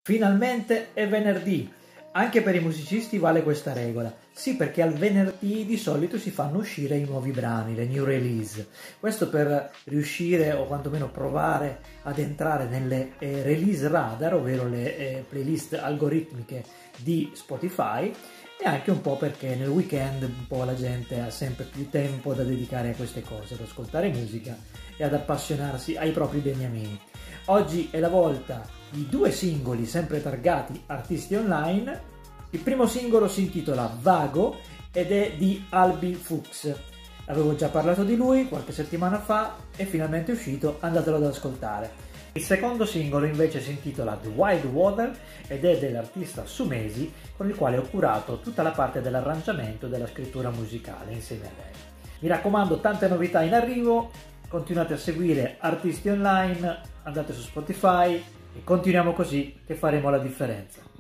Finalmente è venerdì. Anche per i musicisti vale questa regola. Sì, perché al venerdì di solito si fanno uscire i nuovi brani, le new release. Questo per riuscire o quantomeno provare ad entrare nelle release radar, ovvero le playlist algoritmiche di Spotify, e anche un po' perché nel weekend un po' la gente ha sempre più tempo da dedicare a queste cose, ad ascoltare musica e ad appassionarsi ai propri beniamini. Oggi è la volta di due singoli sempre targati artisti online. Il primo singolo si intitola Vago ed è di Albi Fuchs. Avevo già parlato di lui qualche settimana fa, è finalmente uscito, andatelo ad ascoltare. Il secondo singolo invece si intitola The Wild Water ed è dell'artista Sumesi, con il quale ho curato tutta la parte dell'arrangiamento e della scrittura musicale insieme a lei. Mi raccomando, tante novità in arrivo, continuate a seguire artisti online, andate su Spotify e continuiamo così che faremo la differenza.